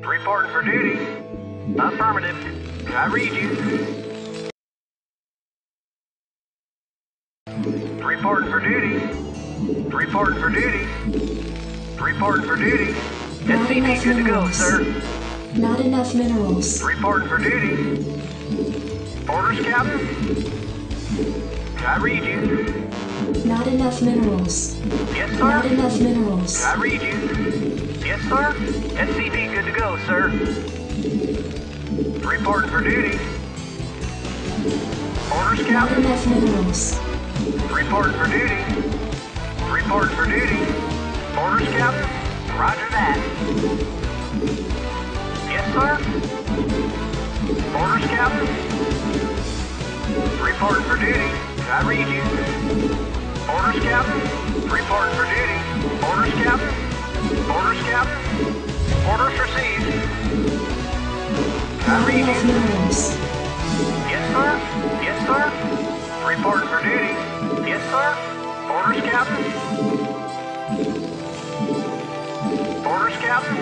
Reporting for duty. Affirmative. Can I read you? Reporting for duty. Reporting for duty. Reporting for duty. SCP good to go, sir. Not enough minerals. Reporting for duty. Orders, Captain? Can I read you? Not enough minerals. Yes, sir. Not enough minerals. Can I read you? Yes, sir. SCP good to go, sir. Reporting for duty. Orders, Not Captain? enough minerals. Reporting for duty. Reporting for duty. Orders, Captain? Roger that. Yes, sir. Orders, Captain? Reporting for duty. Can I read you? Orders, Captain? Reporting for duty. Orders, Captain? Orders, Captain? Orders received. Can I Not read enough you? minerals. Yes, sir. Yes, sir. Reporting for duty. Yes, sir. Orders, Captain? Orders, Captain?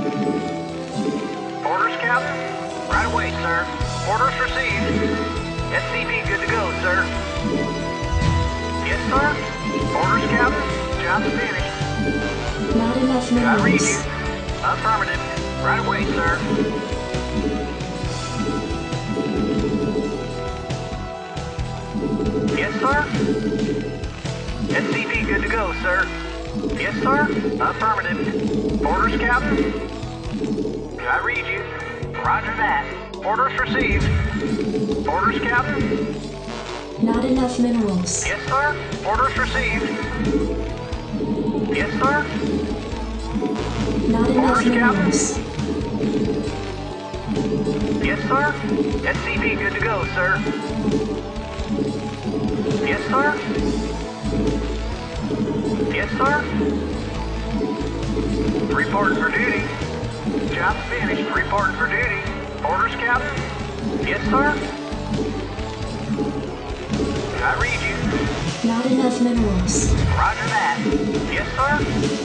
Orders, Captain? Right away, sir. Orders received. SCP good to go, sir. Yes, sir. Orders, Captain? Job's finished. Not enough Can I read minerals. you? Affirmative. Right away, sir. Yes, sir. SCP good to go, sir. Yes, sir. Affirmative. Orders, Captain? Can I read you? Roger that. Orders received. Orders, Captain? Not enough minerals. Yes, sir. Orders received. Yes, sir. Not enough Orders, Captain? minerals. Yes, sir. SCP good to go, sir. Yes, sir. Yes, sir. Reporting for duty. Job finished. Reporting for duty. Orders, Captain? Yes, sir. Can I read you? Not enough minerals. Roger that. Yes, sir.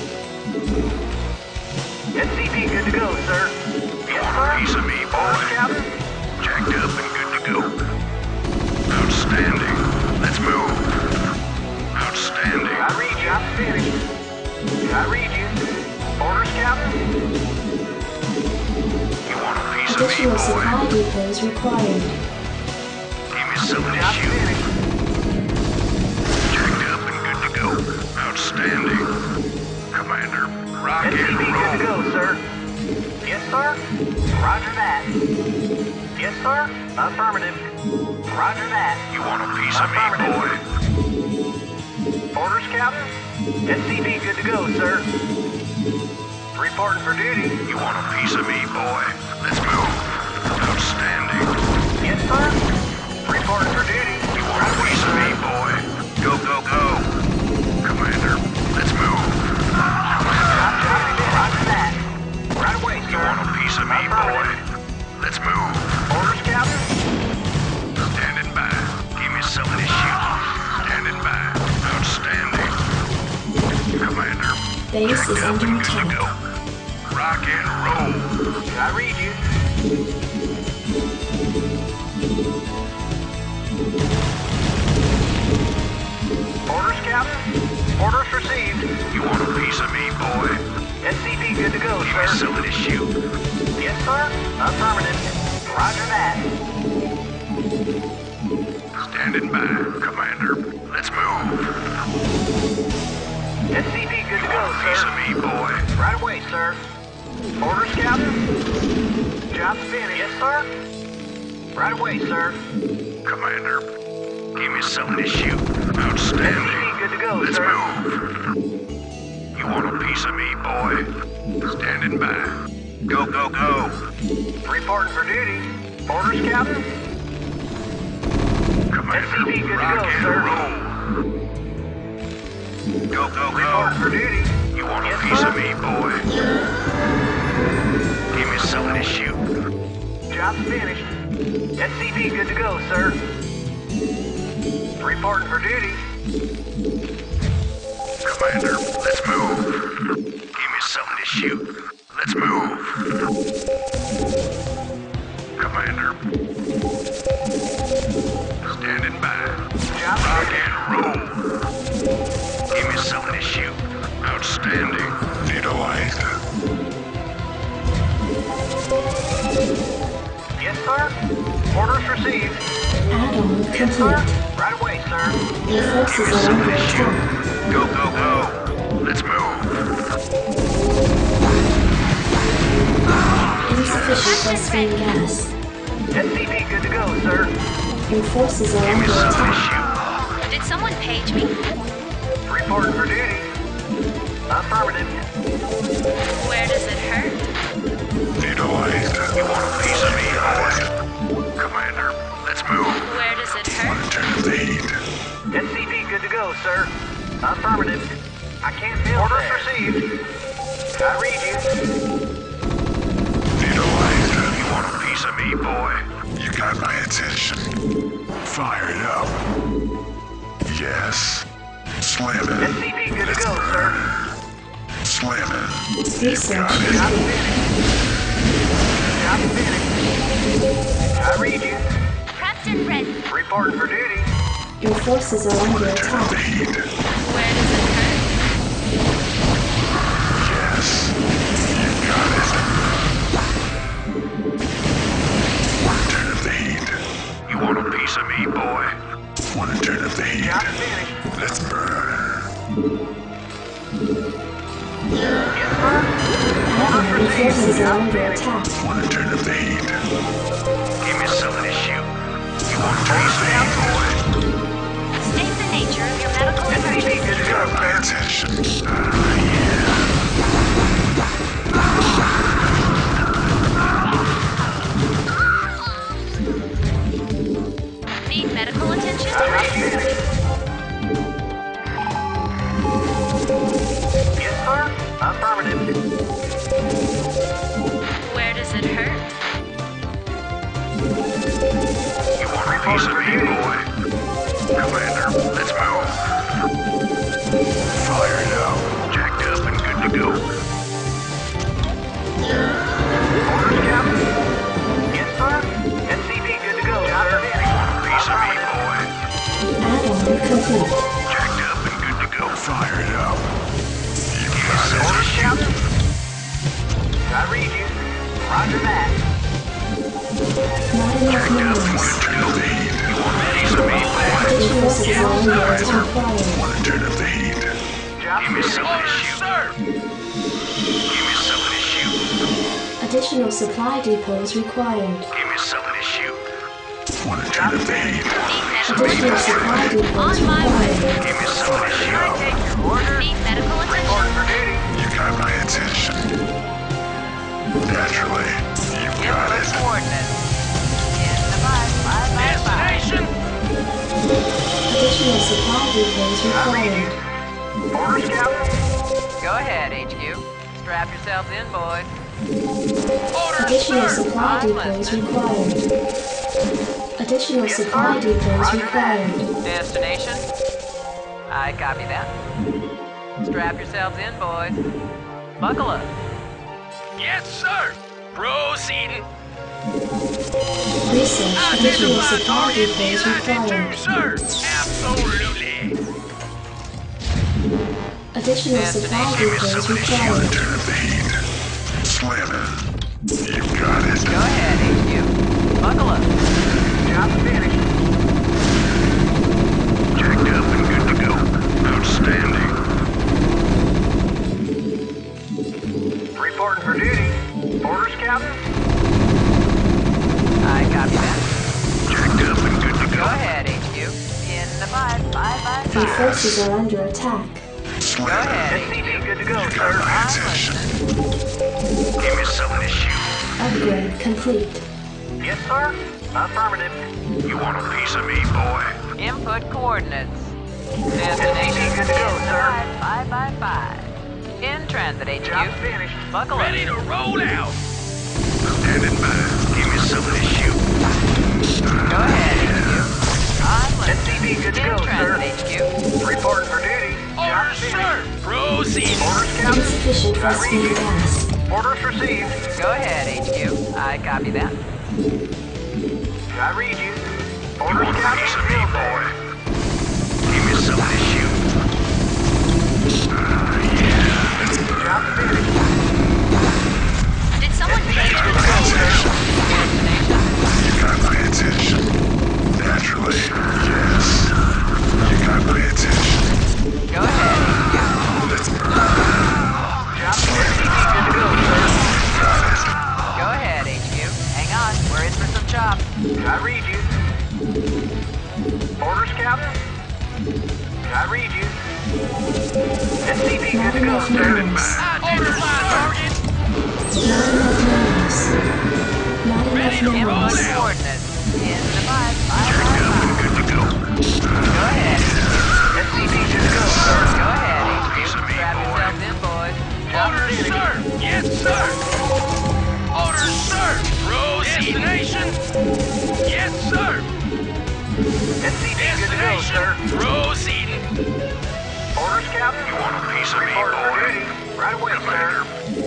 SCP good to go, sir. Yes, sir. Piece of me, boy. Orders, Captain? Jacked up and good to go. Outstanding. Let's move. Outstanding. Can I read you? I'm finished. Can I read you? Orders, Captain? You want a piece of me, Additional boy? supply depots required. Give me something to Job shoot. finished. Jacked up and good to go. Outstanding. Commander, rock and SCP good to roll. go, sir. Yes, sir. Roger that. Yes, sir. Affirmative. Roger that. You want a piece of me, boy? Orders, Captain? SCP good to go, sir. Reporting for duty. You want a piece of me, boy? Let's move. Outstanding. Yes, sir. Reporting for duty. You want a piece of me, boy? Go, go, go. Commander, let's move. Roger that. Right away, You sir. want a piece of me, boy? Let's move. Orders, Captain? Standing by. Give me something to shoot. Standing by. Outstanding. Commander, Base jacked is up under and good to attack. go. Rock and roll. Can I read you? Orders, Captain? Orders received. You want a piece of me, boy? SCP good to go, Give me sir. something to shoot. Yes, sir. Affirmative. Roger that. Standing by, Commander. Let's move. SCP good to You go, want a piece sir. of me, boy? Right away, sir. Orders, Captain? Job's finished. Yes, sir. Right away, sir. Commander, give me something to shoot. Outstanding. SCP good to go, Let's sir. move. You want a piece of me, boy? Standing by. Go, go, go. Reporting for duty. Orders, Captain? Commander, SCP good to rock go, and sir. roll. Go, go, Reporting for go. duty. You want a Yes, piece sir. of me, boy? Give me something to shoot. Job's finished. SCP good to go, sir. Reporting for duty. Commander, let's move. Give me something to shoot. Let's move. Outstanding. Neutralized. Yes, sir. Orders received. Add-on Yes, sir. complete. Right away, sir. Your forces are under attack. Go, go, go. Let's move. Insufficient phosphine gas. SCP good to go, sir. Your forces are under attack. Did someone page me? Reporting for duty. Affirmative. Where does it hurt? Neutralized. You want a piece of me, boy? Commander, let's move. Where does it hurt? Turn up the heat. SCP good to go, sir. Affirmative. I can't feel orders received. I read you. Neutralized. You want a piece of me, boy? You got my attention. Fire it up. Yes. Slam it. SCP good to go, sir. Slam it. Research Job complete. finished. Job finished. I read you. Prepped and ready. Reporting for duty. Your forces are under Turn up the attack. heat. Where does it hurt? Yes. You got it. Turn up the heat. You want a piece of me, boy? Want to turn up the heat? Job finished. Let's burn. Yes, sir. Add-on, your forces are under attack. Want to turn up the heat? Give me something to shoot. You want a piece of me, boy? State the nature of your medical SCP emergency. good to go, Got my sir. attention. Need medical attention? Job finished. Yes, sir. Affirmative. Where does it hurt? You want a piece of me, boy? Commander, let's move. Fire it up. Jacked up and good to go. Orders, Captain. Yes, sir. SCP good to go, sir. Piece of me, boy. Add-on complete. Jacked up and good to go. Fire it up. You Give me got something to Orders, shoot. Captain. I read you. Roger that. Not enough Want minerals. to turn up the heat. You want a piece of me, boy? Your forces are under attack. Want to turn up the heat? Job Give me finished. something to shoot. Give me something to shoot. Additional supply depots required. Give me something to shoot. Want to turn up the heat? Need medical Additional attention? supply depots On my way. required. Give me something to shoot. Take your orders. Need medical attention? Reporting for duty. You got my attention. Naturally. You got it. Additional supply depots I read required. you. Orders, Captain. Go ahead, HQ. Strap yourselves in, boys. Additional supply depots required. Additional Yes, supply sir. depots Roger that. required. Destination? I copy that. Strap yourselves in, boys. Buckle up. Yes, sir. Proceeding. Research. Additional Identify supply target depots D-Line required. 2, sir. Absolutely. Additional supply depots Want to required. turn up the heat? Slam it. You got it. Go ahead, HQ. Buckle up. Job finished. Jacked up and good to go. Outstanding. Reporting for duty. Orders, Captain. I copy that. Jacked up and good to Go go. ahead, HQ. In the 5, 5, 5, Your 5. forces are under attack. Go Slam it. ahead, SCP HQ. good to go, You got sir. my I'm attention. listening. Give me something to shoot. Upgrade complete. Yes, sir. Affirmative. You want a piece of me, boy? Input coordinates. SCP Destination good to go, sir. 5, 5, 5. In transit, Job HQ. finished. Buckle Ready up. to roll out. Standing by. Give me something to shoot. Go ahead, HQ. I'm listening. SCP good to In go, sir. transit, HQ. Reporting for duty. Job Orders, finished. sir. Proceeding. Orders, Captain. Insufficient phosphine gas. Orders received. Go ahead, HQ. I copy that. I read you. You Orders, want a Captain. piece of me, Field boy? there. Give me something to shoot. Let's SCV Not good to go, enough sir. minerals. Identify target. Not enough minerals. Not enough Input minerals. coordinates. In device. Good to go. Go ahead. SCV good to go, sir. Go ahead, HQ. Piece of me, Strap boy. yourselves in, boys. Drop Orders, the sir. Yes, sir. Orders, sir. Destination. Yes, sir. SCV good to go, sir. Destination. Proceeding. Orders, Captain. You want a piece of me, Report for boy? duty. Right away, sir.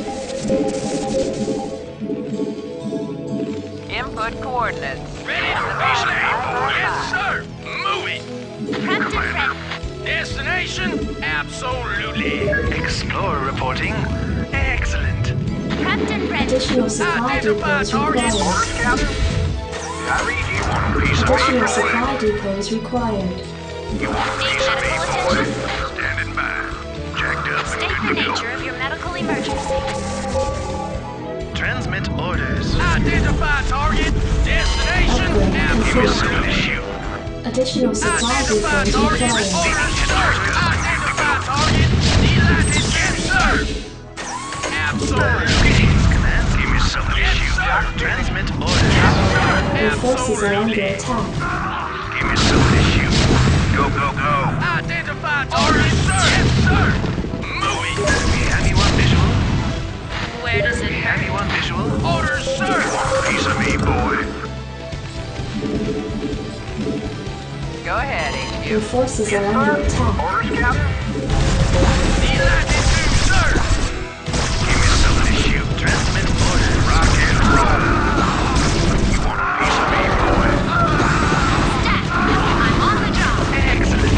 Input coordinates. Ready to roll out. Yes, sir. Moving. Prepped and ready. Destination. Absolutely. Explorer reporting. Excellent. Prepped and ready. Additional supply depots required. Orders, Captain. I read you. Want a piece of me, Additional boy? supply depots required. You want a Need piece of me, medical boy? attention? Standing by. Jacked up State and the good to nature go. of your medical emergency. Transmit orders. Identify target. Destination. Upgrade Give me complete. something to shoot. Additional supply Identify depots target. required. Orders, sir. Identify target. Delighted. Yes, sir. Absolutely. Greetings, command. Give me something to Yes, shoot. sir. Transmit orders. Your forces are under Absolutely. attack. Give me something to shoot. Go, go, go. Identify target, sir. Yes, sir. Moving. We have you on visual. Where does it Have hurt? you on visual? Orders, sir. Piece of me, boy. Go ahead, HQ. Your forces are under attack. Orders, Captain. Delighted to, sir. Give me something to shoot. Transmit orders. Rock and roll. You want a piece of me, boy? Stat. I'm on the job. Excellent.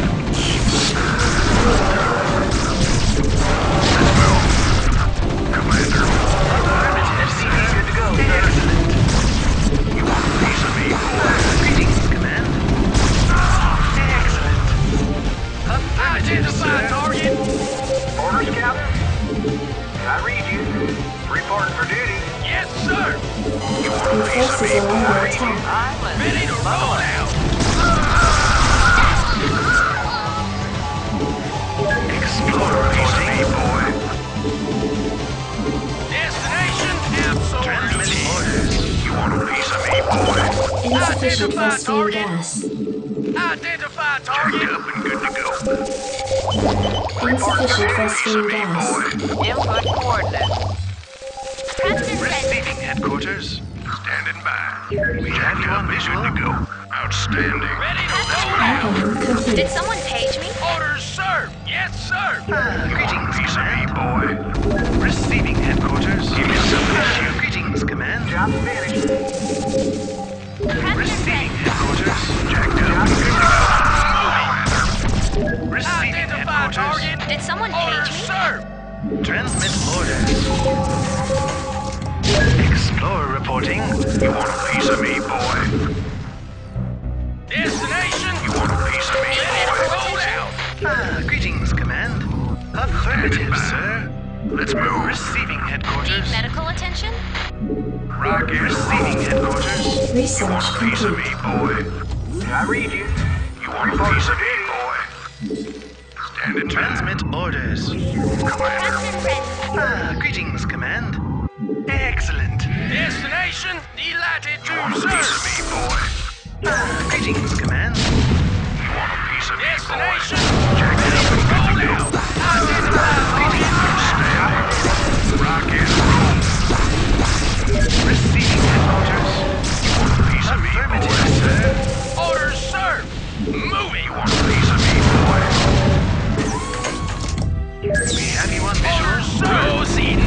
Let's move. Commander. SCV good to go, sir. Excellent. You want a piece of me, boy? Greetings, command. Excellent. Affirmative, Identify sir. target. Orders, Captain. I read you. Reporting for duty. Yes, sir. You want Your a piece of forces me, are under boy? attack. Island. Ready to roll out. Explorer, piece of me, boy. Destination. Transmit Absolutely. orders. You want a piece of me, boy? Insufficient Identify phosphine target. gas. Identify Jacked target. up and good to go. Insufficient Piece of phosphine me, gas. boy. Input coordinates. Prepped and ready. Receiving headquarters. Standing by. We have you on visual. Good to go. Outstanding. Ready to roll out. Item complete. Did someone page me? Orders, sir. Yes, sir. Greetings, piece of me, boy. Receiving headquarters. Give me something to shoot. Greetings, command. Job finished. Prepped and Receiving ready. headquarters. Jacked up and good to go. Receiving Identify headquarters. target. Did someone Orders, page me? sir. Transmit orders. Explorer reporting. You want a piece of me, boy? Destination. You want a piece of me, boy? Roll out. Greetings, command. Affirmative, sir. Let's move. Receiving Need headquarters. medical attention? Rocket. Receiving headquarters. You Research want a piece of complete. me, boy? I read you. You want a piece of me, boy? Standing transmit orders. Commander. Prepped and ready. Greetings, command. Excellent. Destination. Delighted You want to, a piece of sir. me, boy? Greetings, command. You want a piece of me, boy? Destination. Jacked Ready up to and good roll to go. out. Identify target. Outstanding. Rock and roll. Receiving headquarters. You want a piece of me, boy, sir? Orders, sir. Moving. You want a piece of me, boy? We have you on visual. Orders, sir. Proceeding.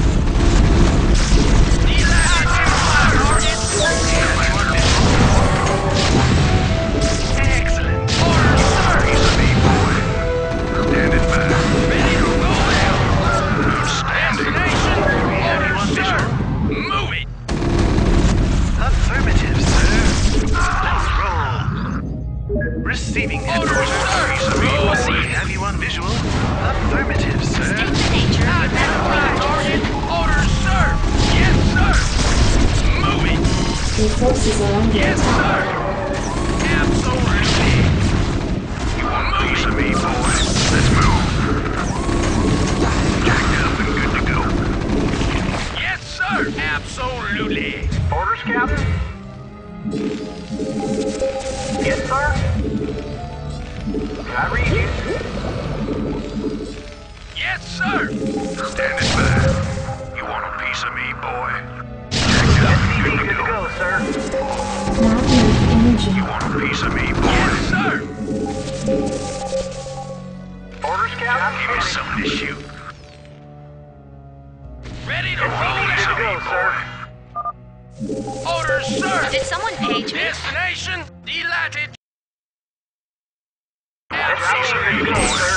Delighted to, target. We have you on visual. Excellent. Orders, sir. Piece of me, boy. Standing by. Ready to roll out. Outstanding. Destination. We have you on Orders, sir. visual. Moving. Affirmative, sir. Let's roll. Receiving headquarters. sir. Piece of me, boy. Proceed. We have you on visual. Affirmative, sir. State the nature of your medical Identify emergency. target. Orders, sir. Yes, sir. Moving. Your forces are under Yes, attack. sir. Absolutely. You want a piece of me, boy? Let's move. Yes, sir. Standing by. You want a piece of me, boy? SCV good to go, sir. Magnet energy. You want a piece of me, boy? Yes, sir. Orders, Captain. Give me something to shoot. Ready to SCV roll good to out. go, sir. Orders, sir. Did someone page me? Destination delighted. SCV good to go, sir.